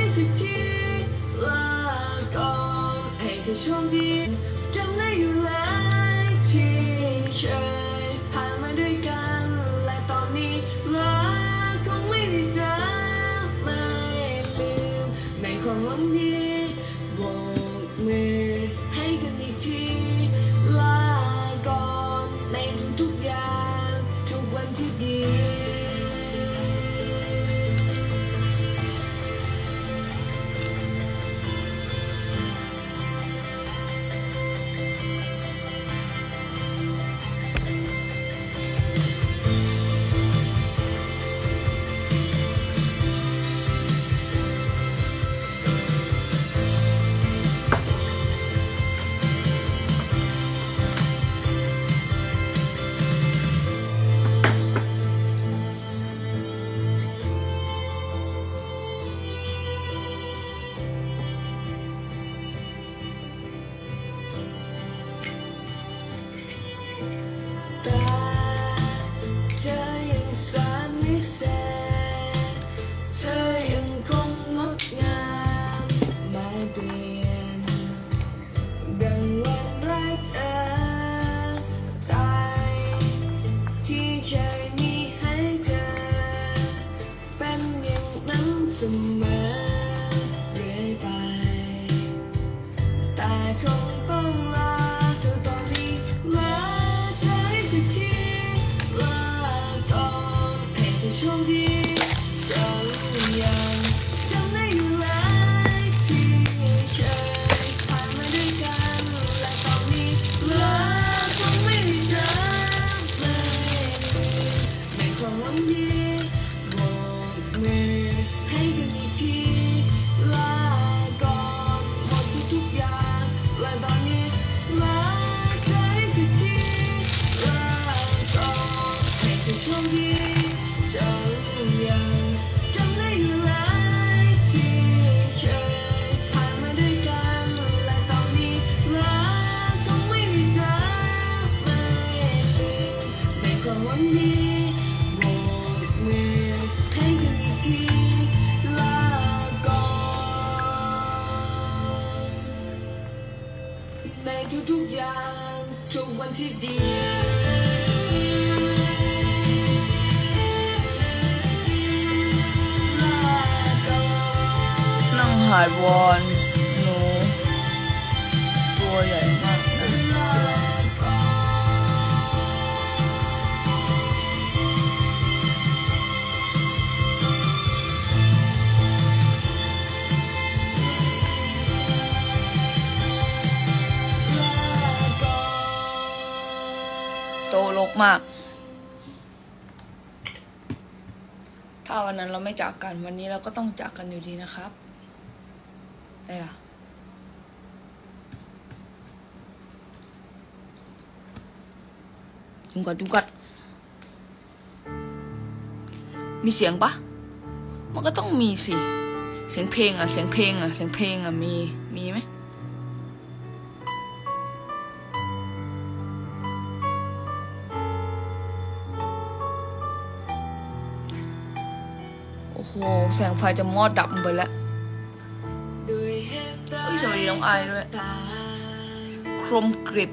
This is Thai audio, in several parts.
สิทธิลาก่อนให้เธอโชคดีจำได้อยู่แล้วที่เคยผ่านมาด้วยกันและตอนนี้ลาคงไม่ได้เจอไม่ลืมในความหวังดีโบกมือให้กันอีกทีลาก่อนในทุกๆอย่างทุกวันที่ดีเธอยังสานไม่เสร็จเธอยังคงงดงามไม่เปลี่ยนดังวันแรกเธอใจที่เคยมีให้เธอเป็นอย่างนั้นเสมอเรื่อยไปแต่คงต้องลาเธอตอนนี้มาเธอได้สักทีลาก่อนให้เธอโชคดีฉันยังจำได้อยู่แล้วที่เคยผ่านมาด้วยกันและตอนนี้ลาคงไม่ได้เจอเลยในความหวังดีโบกมือให้กันอีกทีลาก่อนหมดทุกๆอย่างและตอนนี้มาเธอได้สักทีลาก่อนให้เธอโชคดีฉันยังจำได้อยู่แล้วที่เคยผ่านมาด้วยกันและตอนนี้ลาคงไม่ได้เจอไม่ลืมในความหวังดีโบกมือให้กันอีกทีลาก่อนในทุกๆอย่างทุกวันที่ดีลาก่อนนั่งหายวอนหนูตัวใหญ่มากนะลาก่อนลาก่อนโตลกมากถ้าวันนั้นเราไม่จากกันวันนี้เราก็ต้องจากกันอยู่ดีนะครับได้ล่ะยุงกัดมีเสียงปะมันก็ต้องมีสิเสียงเพลงอ่ะมีไหมโอ้โหแสงไฟจะมอดดับไปแล้วสวัสดีน้องไอด้วยครมกริบ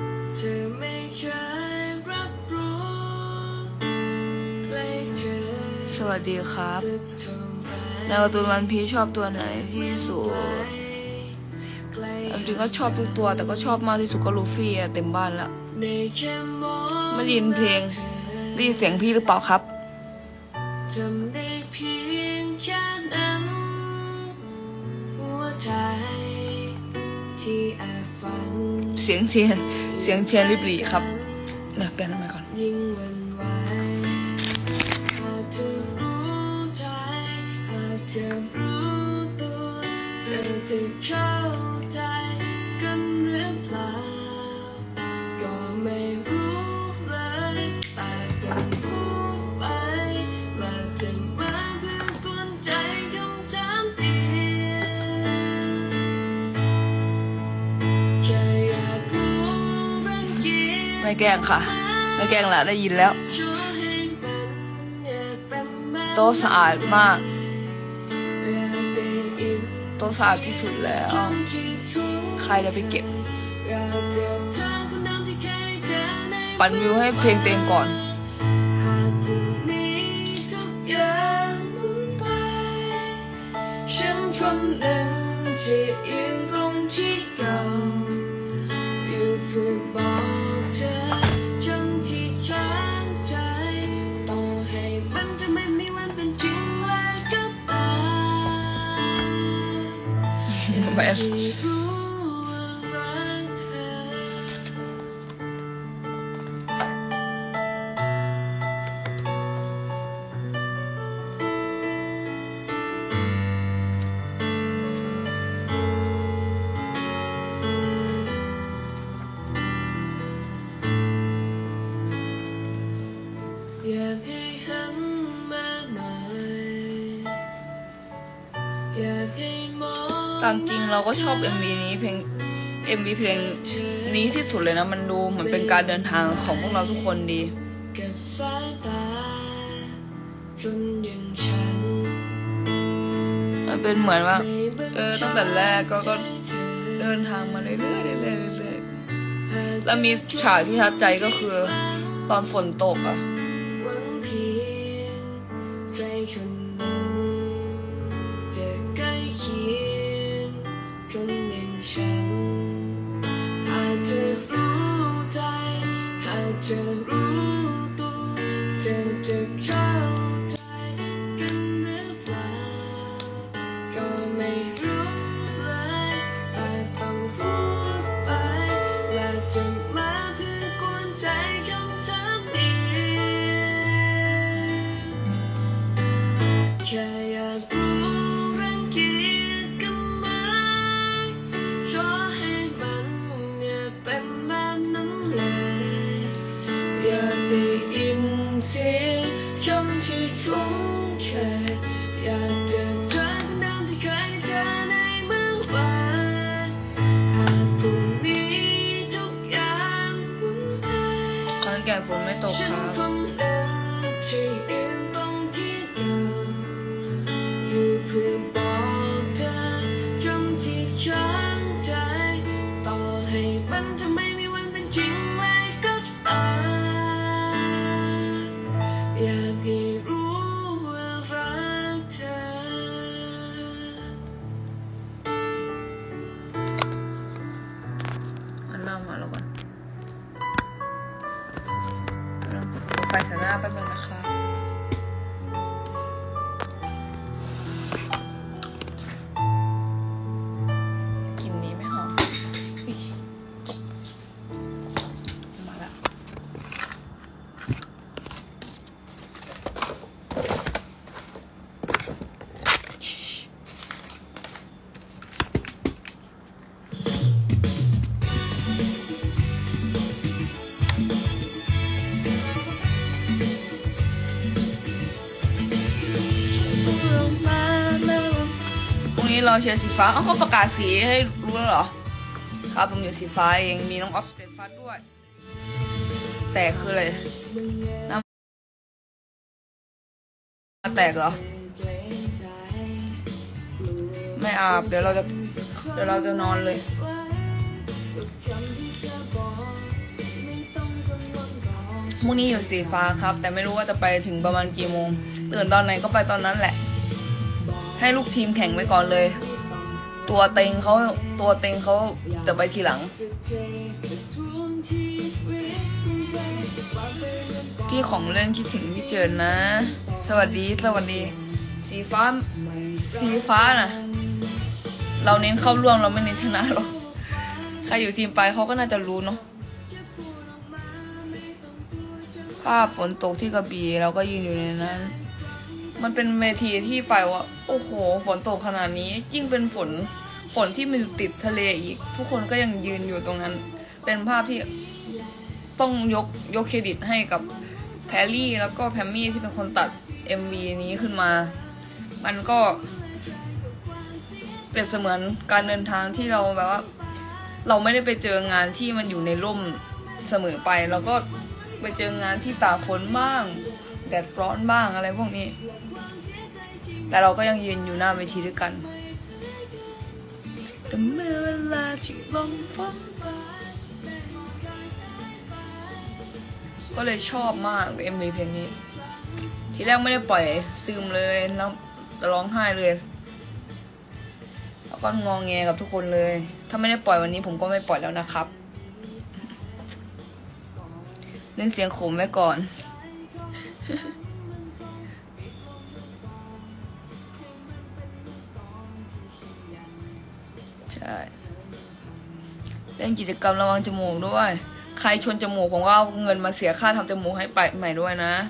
สวัสดีครับในการ์ตูนวันพีชชอบตัวไหนที่สุดจริงก็ชอบทุกตัวแต่ก็ชอบมากที่สุดก็ลูฟี่อะเต็มบ้านแล้วไม่ได้ยินเพลงได้ยินเสียงพี่หรือเปล่าครับเสียงเทียนริบหรี่ครับเดี๋ยวเปลี่ยนทำไมก่อนจะรู้ตัวจะเข้าใจกันหรือเปล่าก็ไม่รู้เลยแต่เป็นผู้ไปและจะมาเพื่อกวนใจคำถามเดียวแค่อยากรู้รังเกียจไม่แกล้งค่ะไม่แกล้งแหละได้ยินแล้วโต๊ะสะอาดมากตัวสะอาดที่สุดแล้วใครจะไปเก็บปั่นวิวให้เพลงเต็งก่อนฉันคนหนึ่งที่ยืนตรงที่เก่าอยู่เพื่อบอกเธอจนที่ค้างใจต่อให้มันจะไม่มีวันเป็นจริงแล้วก็ตามแบบที่รู้ว่ารักเธออยากให้หันมาหน่อยอยากให้มองตามจริงเราก็ชอบ MV นี้เพลง MV เพลงนี้ที่สุดเลยนะมันดูเหมือนเป็นการเดินทางของพวกเราทุกคนดีกับสายตาคนอย่างฉันมันเป็นเหมือนว่าตั้งแต่แรกก็เดินทางมาเรื่อยๆเรื่อยๆแล้วมีฉากที่ทัดใจก็คือตอนฝนตกอ่ะหวังเพียงใครคนนั้นจะใกล้เคียงคนอย่างฉันอาจจะรู้ใจอาจจะรู้ตัวเธอจะเข้าใจกันหรือเปล่าก็ไม่รู้เลยแต่ต้องพูดไปและจะมาเพื่อกวนใจคำถามเดียวแค่อยากรู้รังเกียจกันไหมขอให้มันอย่าเป็นแบบนั้นเลยอยากได้ยินเสียงคำที่คุ้นเคยอยากจะเจอคนเดิมที่เคยเจอในเมื่อวานหากพรุ่งนี้ทุกอย่างหมุนไปขอนแก่นฝนไม่ตกครับคนหนึ่งที่ยืนตรงที่เก่าอยู่เพื่อบอกเธอคำที่ค้างใจต่อให้มันจะไม่มีวันเป็นจริงเลยก็ตามอยากให้รู้ว่ารักเธออันหน้ามาแล้วกันไปถ่ายหน้าแป๊บนึงนะคะกลิ่นนี้ไม่หอมอุ๊ยมาแล้วพรุ่งนี้เราเชียร์สีฟ้าเขาประกาศสีให้รู้แล้วเหรอครับผมอยู่สีฟ้าเองมีน้องออฟสเตนฟัสด้วยแต่คืออะไรน้ำแตกเหรอไม่อาบเดี๋ยวเราจะนอนเลยพรุ่งนี้อยู่สีฟ้าครับแต่ไม่รู้ว่าจะไปถึงประมาณกี่โมงตื่นตอนไหนก็ไปตอนนั้นแหละให้ลูกทีมแข่งไว้ก่อนเลยตัวเต็งเขาจะไปทีหลังพี่ของเล่นคิดถึงพี่เจินนะสวัสดีสีฟ้าน่ะเราเน้นเข้าร่วมเราไม่เน้นชนะหรอกใครอยู่ทีมไปเขาก็น่าจะรู้เนาะภาพฝนตกที่กระบี่เราก็ยืนอยู่ในนั้นมันเป็นเวทีที่ไปว่าโอ้โหฝนตกขนาดนี้ยิ่งเป็นฝนที่มันติดทะเลอีกทุกคนก็ยังยืนอยู่ตรงนั้นเป็นภาพที่ต้องยกเครดิตให้กับแพรรี่แล้วก็แพมมี่ที่เป็นคนตัด MV นี้ขึ้นมามันก็เปรียบเสมือนการเดินทางที่เราแบบว่าเราไม่ได้ไปเจองานที่มันอยู่ในร่มเสมอไปแล้วก็ไปเจองานที่ตากฝนบ้างแดดร้อนบ้างอะไรพวกนี้แต่เราก็ยังยืนอยู่หน้าเวทีด้วยกันแต่เมื่อเวลาที่ลมฟ้าก็เลยชอบมาก MV เพลงนี้ทีแรกไม่ได้ปล่อยซึมเลยแล้วร้องไห้เลยแล้วก็งองแงกับทุกคนเลยถ้าไม่ได้ปล่อยวันนี้ผมก็ไม่ปล่อยแล้วนะครับเล่นเสียงขมไว้ก่อนใช่เล่นกิจกรรมระวังจมูกด้วยใครชนจมูกผมก็เอาเงินมาเสียค่าทำจมูกให้ไปใหม่ด้วยนะ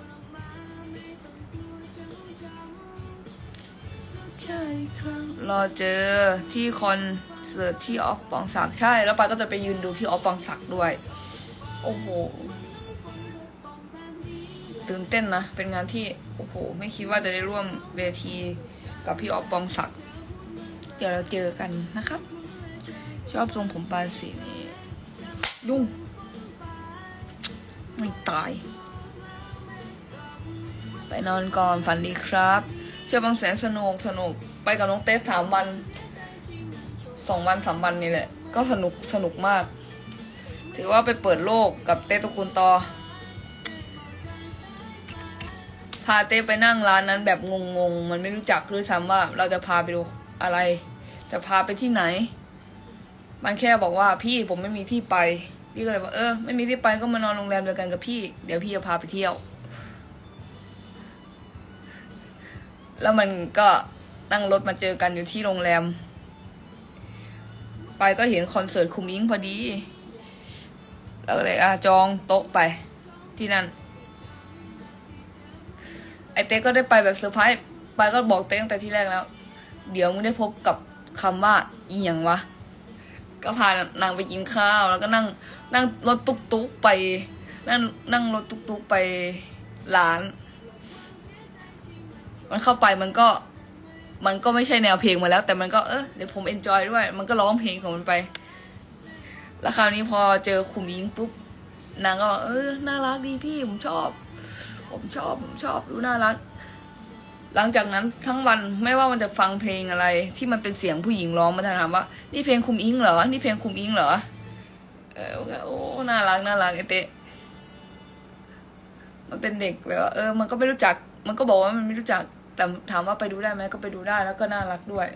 รอเจอที่คอนเสิร์ตที่ออฟปองศักดิ์ใช่แล้วปาก็จะไปยืนดูพี่ออฟปองศักดิ์ด้วยโอ้โหตื่นเต้นนะเป็นงานที่โอ้โหไม่คิดว่าจะได้ร่วมเวทีกับพี่ออฟปองศักดิ์เดี๋ยวเราเจอกันนะครับชอบทรงผมปลายสีนี้ยุ่งไม่ตายไปนอนก่อนฝันดีครับเที่ยวบางแสนสนุกไปกับน้องเต้3 วัน2 วัน 3 วันนี่แหละก็สนุกมากถือว่าไปเปิดโลกกับเต้ตระกูลต่อพาเต้ไปนั่งร้านนั้นแบบงงมันไม่รู้จักด้วยซ้ำว่าเราจะพาไปดูอะไรจะพาไปที่ไหนมันแค่บอกว่าพี่ผมไม่มีที่ไปพี่ก็เลยบอกไม่มีที่ไปก็มานอนโรงแรมเดียวกันกับพี่เดี๋ยวพี่จะพาไปเที่ยวแล้วมันก็นั่งรถมาเจอกันอยู่ที่โรงแรมไปก็เห็นคอนเสิร์ตคุมอิงพอดีแล้วเลยจองโต๊ะไปที่นั่นไอเต้ก็ได้ไปแบบเซอร์ไพรส์ไปก็บอกเต้ตั้งแต่ที่แรกแล้วเดี๋ยวมึงได้พบกับคำว่าอีหยังวะก็พานางไปกินข้าวแล้วก็นั่งรถตุ๊กไปนั่งรถตุ๊กไปร้านมันเข้าไปมันก็ไม่ใช่แนวเพลงมาแล้วแต่มันก็เดี๋ยวผมเอนจอยด้วยมันก็ร้องเพลงของมันไปแล้วคราวนี้พอเจอคุมยิงปุ๊บนางก็น่ารักดีพี่ผมชอบดูน่ารักหลังจากนั้นทั้งวันไม่ว่ามันจะฟังเพลงอะไรที่มันเป็นเสียงผู้หญิงร้องมันจะถามว่านี่เพลงคุมอิงเหรอนี่เพลงคุมอิงเหรอโอ้น่ารักไอเต้มันเป็นเด็กแบบว่ามันก็ไม่รู้จักมันก็บอกว่ามันไม่รู้จักแต่ถามว่าไปดูได้ไหมก็ไปดูได้แล้วก็น่ารักด้วย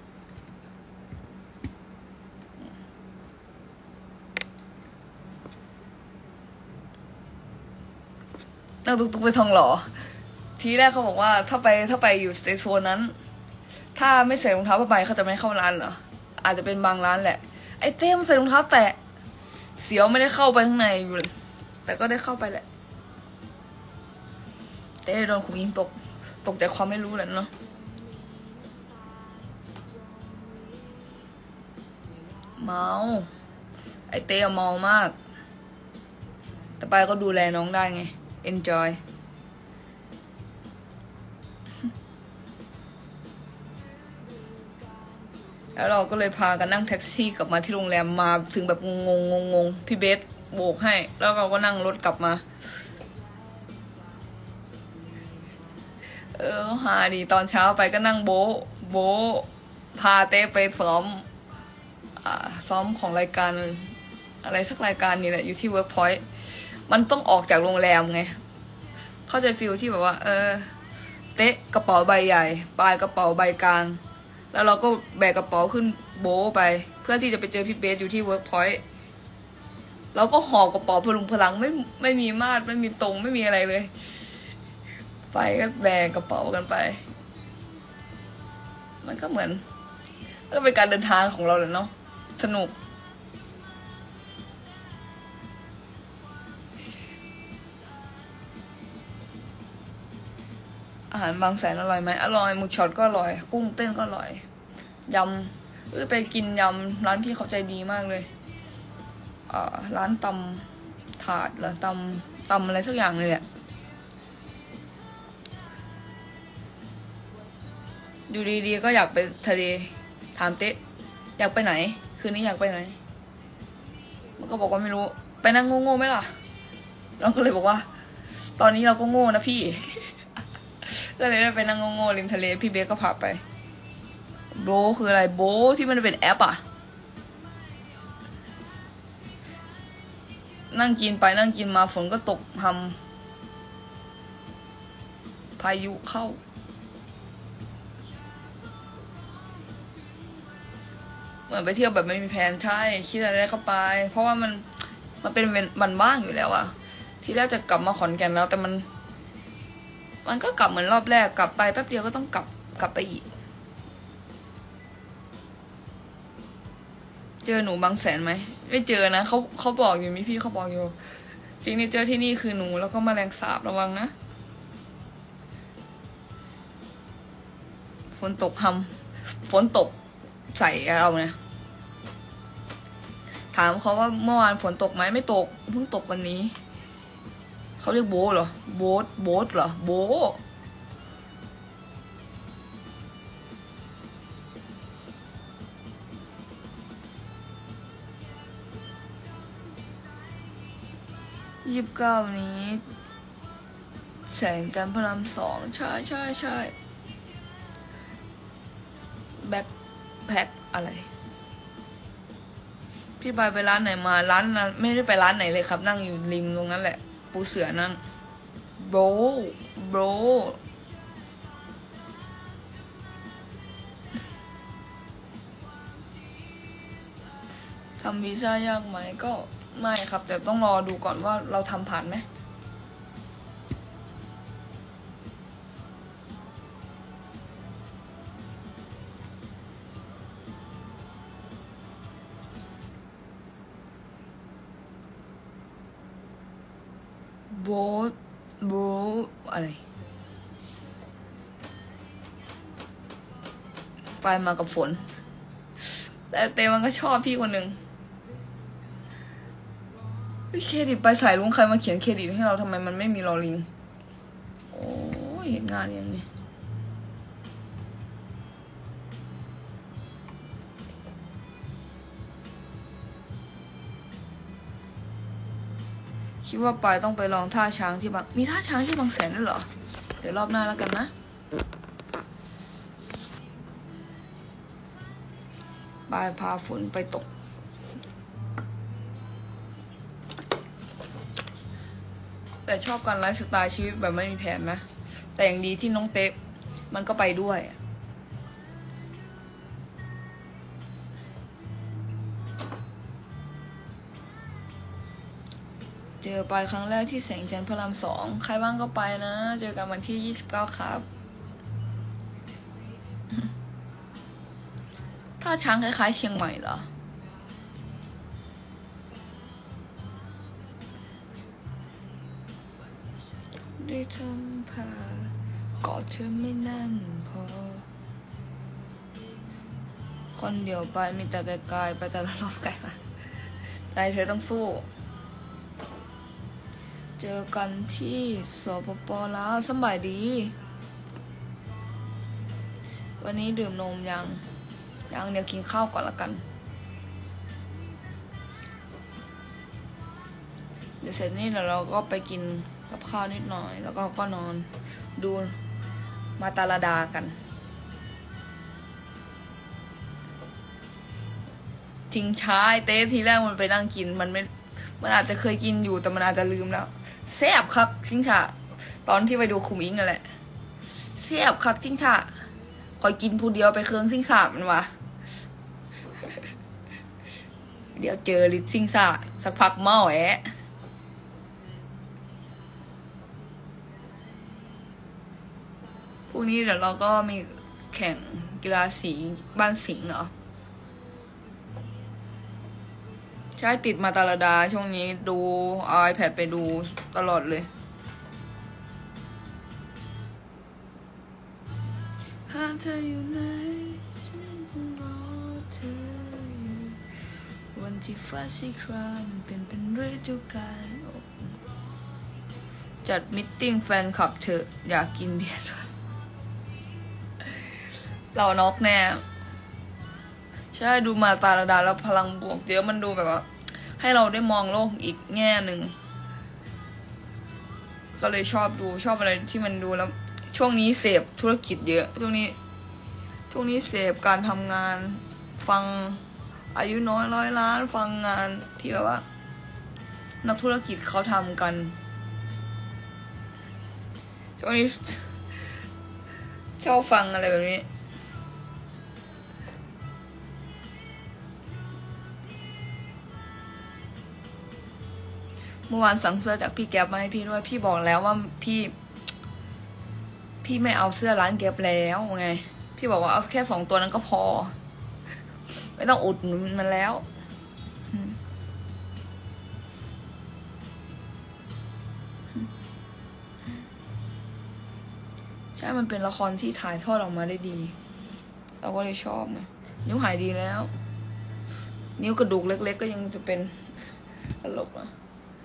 นั่งตุ๊กไปทองหล่อทีแรกเขาบอกว่าถ้าไปอยู่ในโซนนั้นถ้าไม่ใส่รองเท้าผ้าใบเขาจะไม่เข้าร้านเหรออาจจะเป็นบางร้านแหละไอ้เต้มันใส่รองเท้าแตะเสียวไม่ได้เข้าไปข้างในอยู่แต่ก็ได้เข้าไปแหละเต้โดนขุมยิงตกแต่ความไม่รู้แหละเนาะเมาไอ้เต้เมามากแต่ไปก็ดูแลน้องได้ไง enjoy แล้วเราก็เลยพากันนั่งแท็กซี่กลับมาที่โรงแรมมาถึงแบบงงพี่เบสโบกให้แล้วเราก็นั่งรถกลับมาหาดีตอนเช้าไปก็นั่งโบพาเต้ไปซ้อมของรายการอะไรสักรายการนี่แหละอยู่ที่ Workpoint มันต้องออกจากโรงแรมไงเข้าใจฟิลที่แบบว่าเต้กระเป๋าใบใหญ่ปลายกระเป๋าใบกลางแล้วเราก็แบกกระเป๋าขึ้นโบไปเพื่อที่จะไปเจอพี่เบสอยู่ที่ Workpoint เราก็หอบกระเป๋าพลุงพลังไม่มีมาดไม่มีตรงไม่มีอะไรเลยไปก็แบกกระเป๋ากันไปมันก็เหมือนก็เป็นการเดินทางของเราแหละเนาะสนุกอาหารบางแสนอร่อยไหมอร่อยหมึกช็อตก็อร่อยกุ้งเต้นก็อร่อยยำไปกินยำร้านพี่เขาใจดีมากเลยร้านตำถาดหรือตำอะไรสักอย่างเลยแหละอยู่ดีๆก็อยากไปทะเลถามเต๊ะอยากไปไหนคืนนี้อยากไปไหนมันก็บอกว่าไม่รู้ไปนั่งโง่ๆไหมล่ะเราก็เลยบอกว่าตอนนี้เราก็โง่นะพี่ ก็เลยได้ไปนั่งโง่ๆริมทะเลพี่เบสก็พาไปโบคืออะไรโบที่มันเป็นแอปอะนั่งกินไปนั่งกินมาฝนก็ตกทำพายุเข้าเหมือนไปเที่ยวแบบไม่มีแผนใช่คิดอะไรก็ไปเพราะว่ามันเป็นวันว่างอยู่แล้วอะที่แรกจะกลับมาขอนแก่นแล้วแต่มันก็กลับเหมือนรอบแรกกลับไปแป๊บเดียวก็ต้องกลับไปอีกเจอหนูบางแสนไหมไม่เจอนะเขาบอกอยู่มีพี่เขาบอกอยู่สิ่งที่เจอที่นี่คือหนูแล้วก็แมลงสาบระวังนะฝนตกฝนตกใส่เราเนี่ยถามเขาว่าเมื่อวานฝนตกไหมไม่ตกเพิ่งตกวันนี้เขาเรียกโบ๊ทเหรอโบ๊ทเหรอโบ๊29นี้แสงจันทร์พระราม2ใช่แบ็คแพ็คอะไรพี่ไปร้านไหนมาร้านนั้นไม่ได้ไปร้านไหนเลยครับนั่งอยู่ริมตรงนั้นแหละปูเสือนั่งโบรทำวีซ่ายากไหมก็ไม่ครับแต่ต้องรอดูก่อนว่าเราทำผ่านไหมโบอะไรไปมากับฝนแต่มันก็ชอบพี่คนหนึ่งเครดิตไปสายลุงใครมาเขียนเครดิตให้เราทำไมมันไม่มีลอลิงโอ้ยเห็นงานอย่างนี้คิดว่าปายต้องไปลองท่าช้างที่บางมีท่าช้างที่บางแสนด้วยเหรอเดี๋ยวรอบหน้าแล้วกันนะปายพาฝนไปตกแต่ชอบการไลฟ์สไตล์ชีวิตแบบไม่มีแผนนะแต่อย่างดีที่น้องเต๊ะมันก็ไปด้วยเจอไปครั้งแรกที่แสงจันทร์พระราม2ใครบ้างก็ไปนะเจอกันวันที่29ครับท่าช้างคล้ายๆเชียงใหม่เหรอได้ทำผ่ากอดเธอไม่นั่นพอคนเดียวไปมีแต่ไกลๆไปแต่ละรอบไกลไปใจเธอต้องสู้เจอกันที่สปป.ลาวสบายดีวันนี้ดื่มนมยังเดี๋ยวกินข้าวก่อนละกันเดี๋ยวเสร็จนี่เดี๋ยวเราก็ไปกินกับข้าวนิดหน่อยแล้วก็นอนดูมาตาลาดากันจริงใช่เต้ทีแรกมันไปนั่งกินมันอาจจะเคยกินอยู่แต่มันอาจจะลืมแล้วแซ่บครับจริงค่ะตอนที่ไปดูคุมอิงนั่นแหละแซ่บครับจริงค่ะคอยกินผู้เดียวไปเครื่องซิ่งสาบมันวะเดี๋ยวเจอลิซซิ่งสาสักพักเมาพรุ่งนี้เดี๋ยวเราก็มีแข่งกีฬาสีบ้านสิงห์เหรอใช่ติดมาตาลาดาช่วงนี้ดู iPad ไปดูตลอดเลยหาเธออยู่ไหนฉันรอเธออยู่วันที่ฟ้าสีครามเป็นฤดูกาลจัดมิทติ้งแฟนคลับเธออยากกินเบียร์เรานอกแน่ใช่ดูมาตาลาดาแล้วพลังบวกเยอะมันดูแบบว่าให้เราได้มองโลกอีกแง่หนึ่งก็เลยชอบอะไรที่มันดูแล้วช่วงนี้เสพธุรกิจเยอะช่วงช่วงนี้เสพการทำงานฟังอายุน้อย100 ล้านฟังงานที่แบบว่านักธุรกิจเขาทำกันช่วงนี้ชอบฟังอะไรแบบนี้เมื่อวานสั่งเสื้อจากพี่แก๊ปมาให้พี่ด้วยพี่บอกแล้วว่าพี่ไม่เอาเสื้อร้านแก๊ปแล้วไงพี่บอกว่าเอาแค่2 ตัวนั้นก็พอไม่ต้องอุดหนุนมันแล้วใช่มันเป็นละครที่ถ่ายทอดออกมาได้ดีเราก็เลยชอบไงนิ้วหายดีแล้วนิ้วกระดูกเล็กๆก็ยังจะเป็นตลกนะ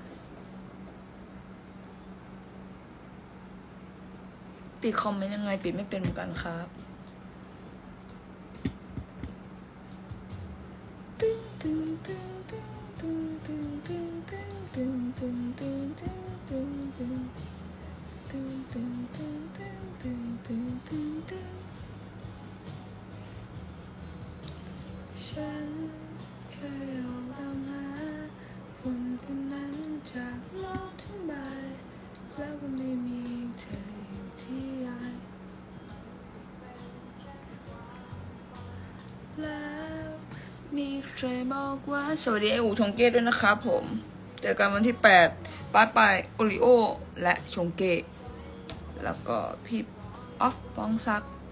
ปิดคอมเมนต์ยังไงปิดไม่เป็นเหมือนกันครับฉันเคยออกตามหาคนคนนั้นจากโลกทั้งใบแล้วก็ไม่มีเธออยู่ที่ใดแล้วมีใครบอกว่าสวัสดีไออูชงเก้ด้วยนะครับผมเจอกันวันที่8ป้ายโอริโอและชงเก้แล้วก็พี่ออฟปองศักดิ์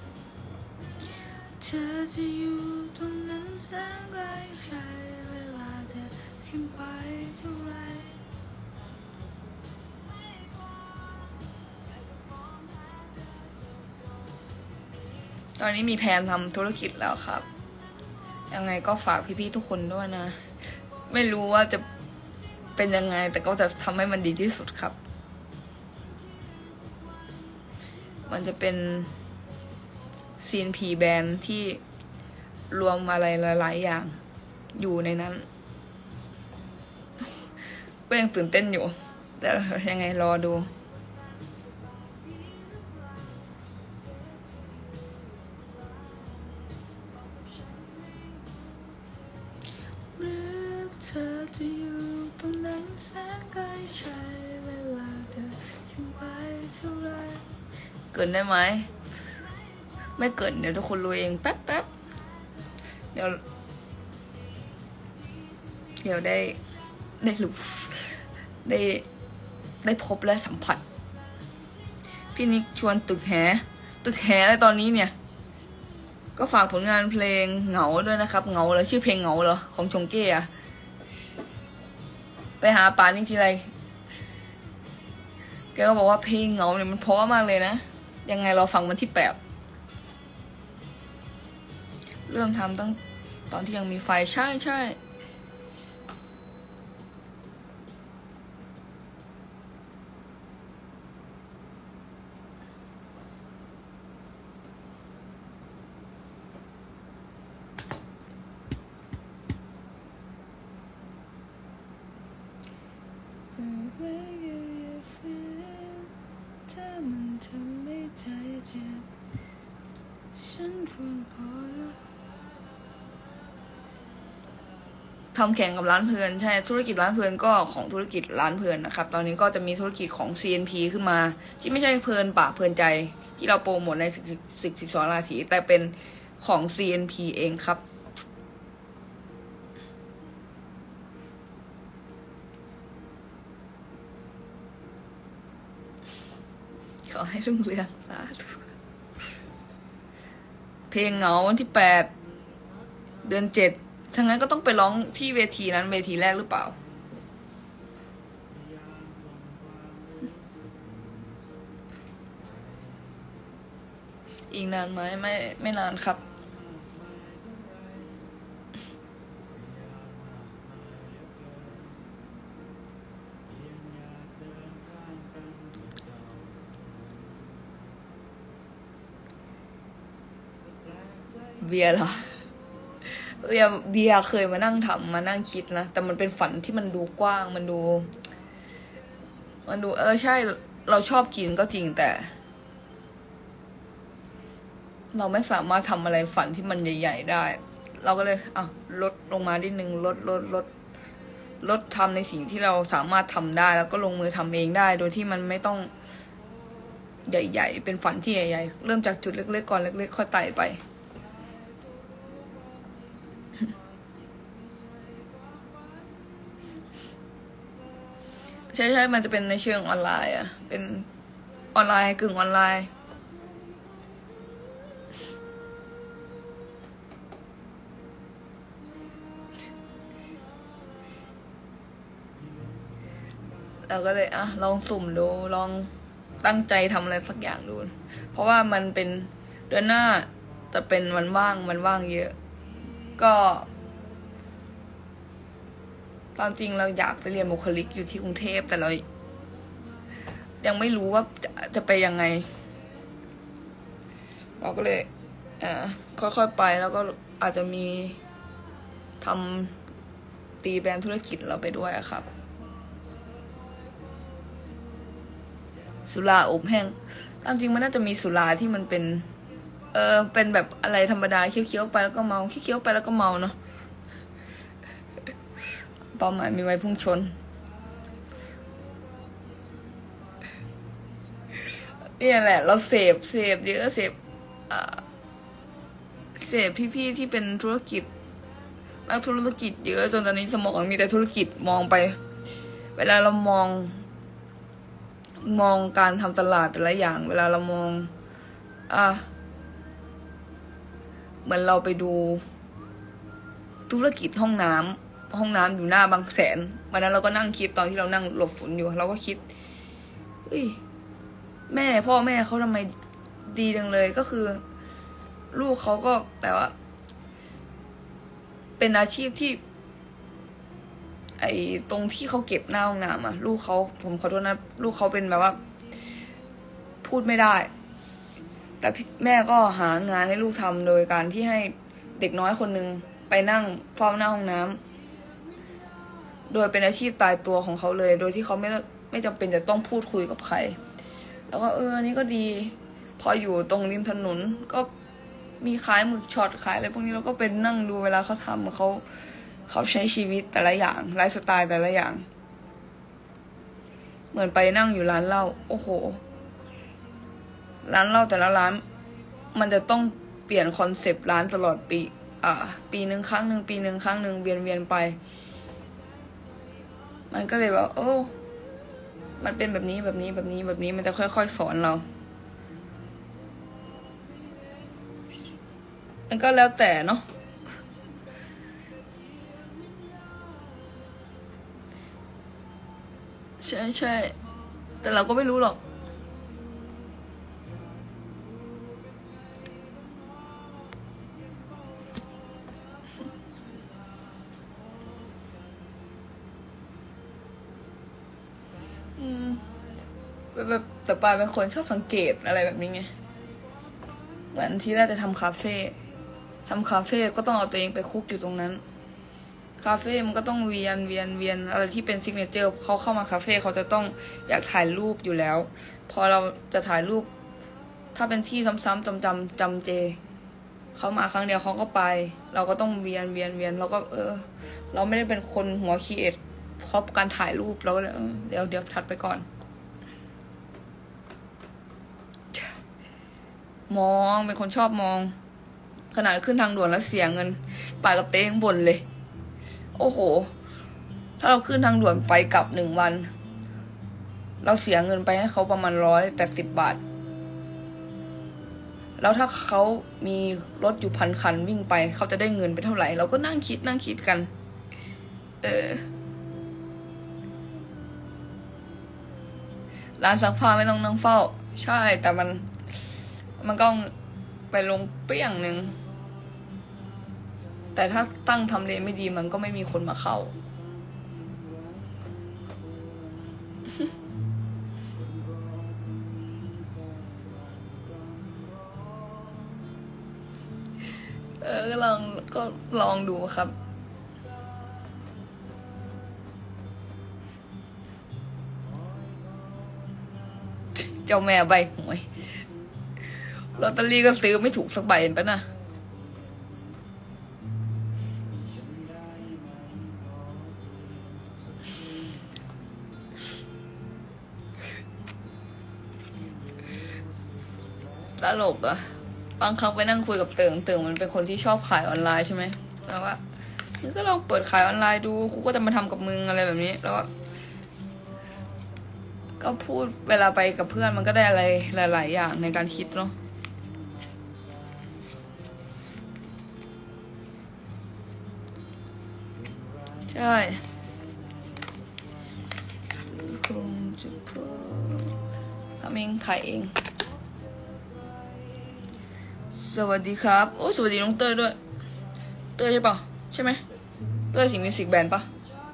เธอจะอยู่ตรงนั้นแสนไกลใช้เวลาเดินขึ้นไปเท่าไรตอนนี้มีแผนทำธุรกิจแล้วครับยังไงก็ฝากพี่ๆทุกคนด้วยนะไม่รู้ว่าจะเป็นยังไงแต่ก็จะทำให้มันดีที่สุดครับมันจะเป็น CNP แบรนด์ที่รวมอะไรหลายๆอย่างอยู่ในนั้นก็ยังตื่นเต้นอยู่แต่ยังไงรอดูหรือเธอจะอยู่ตรงนั้นแสนไกลใช้เวลาเดินขึ้นไปเท่าไรเกินได้ไหมไม่เกินเดี๋ยวทุกคนรู้เองแป๊บเดี๋ยวได้รู้ได้พบและสัมผัสพี่นิกชวนตึกแหอะไรตอนนี้เนี่ยก็ฝากผลงานเพลงเหงาด้วยนะครับเหงาเหรอชื่อเพลงเหงาเหรอของชงเก้อะไปหาปานี่ทีไรแกก็บอกว่าเพลงเหงาเนี่ยมันเพราะมากเลยนะยังไงเราฟังวันที่8เริ่มทำตั้งตอนที่ยังมีไฟใช่ถ้ามันทำให้ใจเจ็บฉันควรพอแล้วทำแข่งกับร้านเพลินใช่ธุรกิจร้านเพลินก็ของธุรกิจร้านเพลินนะครับตอนนี้ก็จะมีธุรกิจของ CNP ขึ้นมาที่ไม่ใช่เพลินปากเพลินใจที่เราโปรโมทในศึก12 ราศีแต่เป็นของ CNP เองครับขอให้รุ่งเรืองสาธุเพลงเหงาวันที่8 เดือน 7ทั้งนั้นก็ต้องไปร้องที่เวทีนั้นเวทีแรกหรือเปล่าอีกนานไหมไม่นานครับเบียร์เหรอเบียร์เคยมานั่งทำมานั่งคิดนะแต่มันเป็นฝันที่มันดูกว้างมันดูใช่เราชอบกินก็จริงแต่เราไม่สามารถทำอะไรฝันที่มันใหญ่ๆได้ เราก็เลยลดลงมานิดนึงลดทำในสิ่งที่เราสามารถทำได้ แล้วก็ลงมือทำเองได้ โดยที่มันไม่ต้องใหญ่ๆเป็นฝันที่ใหญ่ๆเริ่มจากจุดเล็กๆก่อนเล็กๆค่อยไต่ไปใช่มันจะเป็นในเชิงออนไลน์เป็นออนไลน์กึ่งออนไลน์เราก็เลยลองสุ่มดูลองตั้งใจทำอะไรสักอย่างดูเพราะว่ามันเป็นเดือนหน้าจะเป็นวันว่างเยอะก็ตามจริงเราอยากไปเรียนบุคลิกอยู่ที่กรุงเทพแต่เรายังไม่รู้ว่าจะไปยังไงเราก็เลยค่อยๆไปแล้วก็อาจจะมีทำตีแบรนด์ธุรกิจเราไปด้วยครับสุราอบแห้งตามจริงมันน่าจะมีสุราที่มันเป็นเป็นแบบอะไรธรรมดาเคี้ยวๆไปแล้วก็เมาเคี้ยวๆไปแล้วก็เมาเนาะเป้าหมายมีไว้พุ่งชนนี่แหละเราเสพเยอะเสพพี่ๆที่เป็นธุรกิจนักธุรกิจเยอะจนตอนนี้สมองมีแต่ธุรกิจมองไปเวลาเรามองการทำตลาดแต่ละอย่างเวลาเรามองเหมือนเราไปดูธุรกิจห้องน้ำอยู่หน้าบางแสนวันนั้นเราก็นั่งคิดตอนที่เรานั่งหลบฝนอยู่เราก็คิดพ่อแม่เขาทำไมดีจังเลยก็คือลูกเขาก็แต่ว่าเป็นอาชีพที่ตรงที่เขาเก็บหน้าห้องน้ำลูกเขาผมขอโทษนะลูกเขาเป็นแบบว่าพูดไม่ได้แต่แม่ก็หางานให้ลูกทำโดยการที่ให้เด็กน้อยคนนึงไปนั่งเฝ้าหน้าห้องน้ำโดยเป็นอาชีพตายตัวของเขาเลยโดยที่เขาไม่จำเป็นจะต้องพูดคุยกับใครแล้วก็นี่ก็ดีพออยู่ตรงริมถนนก็มีขายหมึกช็อตขายอะไรพวกนี้เราก็เป็นนั่งดูเวลาเขาทำเขาใช้ชีวิตแต่ละอย่างไลฟ์สไตล์แต่ละอย่างเหมือนไปนั่งอยู่ร้านเหล้าโอ้โหร้านเหล้าแต่ละร้านมันจะต้องเปลี่ยนคอนเซปต์ร้านตลอดปีหนึ่งครั้งหนึ่งเวียนไปมันก็เลยแบบมันเป็นแบบนี้มันจะค่อยๆสอนเรามันก็แล้วแต่เนาะใช่แต่เราก็ไม่รู้หรอกแบบแต่ปาเป็นคนชอบสังเกตอะไรแบบนี้ไงเหมือนที่แรกจะทำคาเฟ่ก็ต้องเอาตัวเองไปคุกอยู่ตรงนั้นคาเฟ่มันก็ต้องเวียนอะไรที่เป็นซิกเนเจอร์เขาเข้ามาคาเฟ่เขาจะต้องอยากถ่ายรูปอยู่แล้วพอเราจะถ่ายรูปถ้าเป็นที่ซ้ำๆจำเจเขามาครั้งเดียวเขาก็ไปเราก็ต้องเวียนเราก็เราไม่ได้เป็นคนหัวครีเอทเพราะการถ่ายรูปเราก็เลยเดี๋ยวถัดไปก่อนมองเป็นคนชอบมองขนาดขึ้นทางด่วนแล้วเสียเงินป่ากับเต้งบ่นเลยโอ้โหถ้าเราขึ้นทางด่วนไปกลับ1 วันเราเสียเงินไปให้เขาประมาณ180 บาทแล้วถ้าเขามีรถอยู่1,000 คันวิ่งไปเขาจะได้เงินไปเท่าไหร่เราก็นั่งคิดกันร้านซักผ้าไม่ต้องนั่งเฝ้าใช่แต่มันก็ไปลงเปรี้ยงนึงแต่ถ้าตั้งทำเลไม่ดีมันก็ไม่มีคนมาเข้าก็ลองดูครับเจ้าแม่ใบหวยลอตเตอรี่ก็ซื้อไม่ถูกสักใบปะนะตลกอะบางครั้งไปนั่งคุยกับเติงมันเป็นคนที่ชอบขายออนไลน์ใช่ไหมแล้วว่าก็ลองเปิดขายออนไลน์ดูกูก็จะมาทำกับมึงอะไรแบบนี้แล้วก็พูดเวลาไปกับเพื่อนมันก็ได้อะไรหลายๆอย่างในการคิดเนาะใช่คงจะพอทำเองขายเองสวัสดีครับโอ้สวัสดีน้องเต้ยด้วยเต้ยใช่ปะใช่ไหมเต้ยสิงห์มิวสิกแบนด์ปะ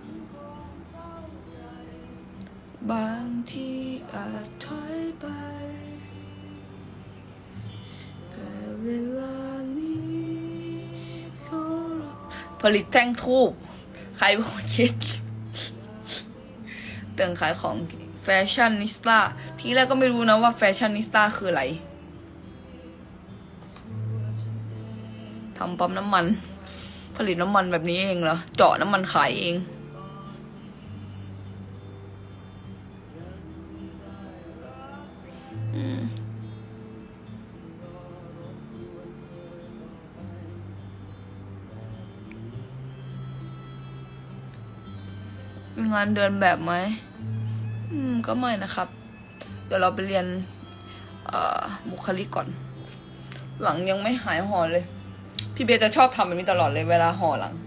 บางทีอาจถอยไปแต่เวลานี้ผลิตแท่งทูบใครเป็นคนคิดเติ่งขายของแฟชั่นนิสต้าทีแรกก็ไม่รู้นะว่าแฟชั่นนิสต้าคืออะไรทำปั๊มน้ำมันผลิตน้ำมันแบบนี้เองเหรอเจาะน้ำมันขายเองมีงานเดินแบบไหมก็ไม่นะครับเดี๋ยวเราไปเรียนบุคลิกก่อนหลังยังไม่หายห่อเลยพี่เบสจะชอบทำแบบนี้ตลอดเลยเวลาห่อหลัง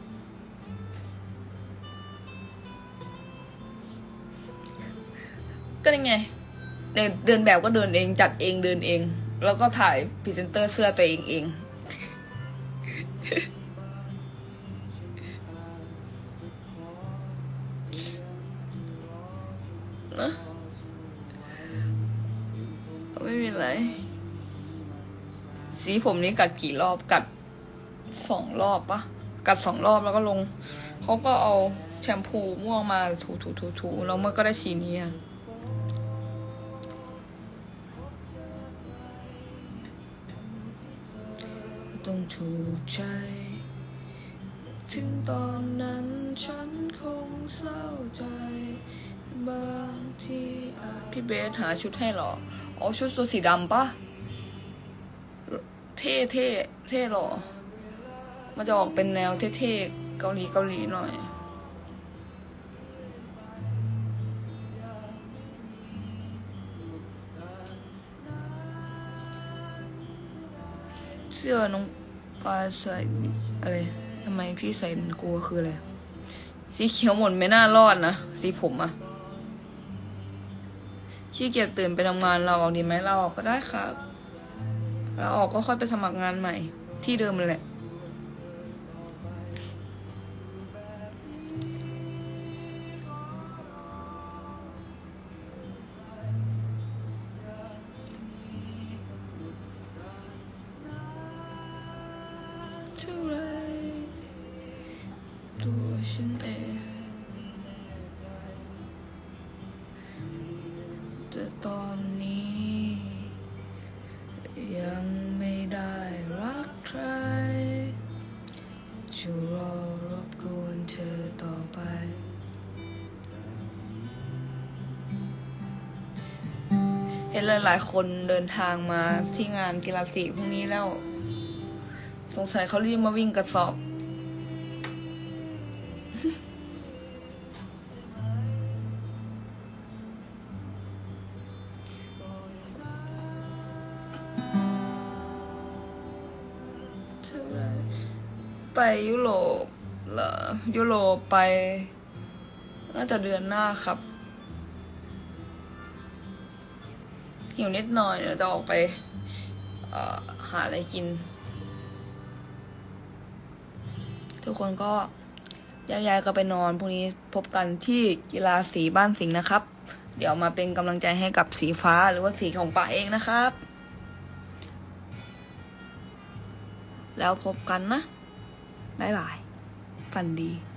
ก็ยังไงเดินแบบก็เดินเองจัดเองเดินเองแล้วก็ถ่ายพรีเซนเตอร์เสื้อตัวเองนะไม่มีอะไรสีผมนี้กัดกี่รอบกัด2 รอบปะกัด2 รอบแล้วก็ลงเขาก็เอาแชมพูม่วงมาถูแล้วมันก็ได้สีนี้ต้องถูกใจถึงตอนนั้นฉันคงเศร้าใจบางทีพี่เบสหาชุดให้หรออ๋อชุดสีดำปะเท่หรอมันจะออกเป็นแนวเท่ๆเกาหลีหน่อยเสื้อน้องปลาใส่อะไรทำไมพี่ใส่กลัวคืออะไรสีเขียวหมดไม่น่ารอดนะสีผมอะขี้เกียจตื่นไปทำงานเราออกดีไหมเราออกก็ได้ครับเราออกก็ค่อยไปสมัครงานใหม่ที่เดิมแหละเท่าไรตัวฉันเองแต่ตอนนี้ยังไม่ได้รักใครจะรอรบกวนเธอต่อไปเห็นหลายๆคนเดินทางมาที่งานกีฬาสีพรุ่งนี้แล้วสงสัยเขารีบมาวิ่งกระสอบไปยุโรปเหรอยุโรปไปน่าจะเดือนหน้าครับหิวนิดหน่อยเดี๋ยวจะออกไปหาอะไรกินทุกคนก็ย้ายๆก็ไปนอนพรุ่งนี้พบกันที่กีฬาสีบ้านสิงห์นะครับเดี๋ยวมาเป็นกำลังใจให้กับสีฟ้าหรือว่าสีของป่าเองนะครับแล้วพบกันนะบ๊ายบายฝันดี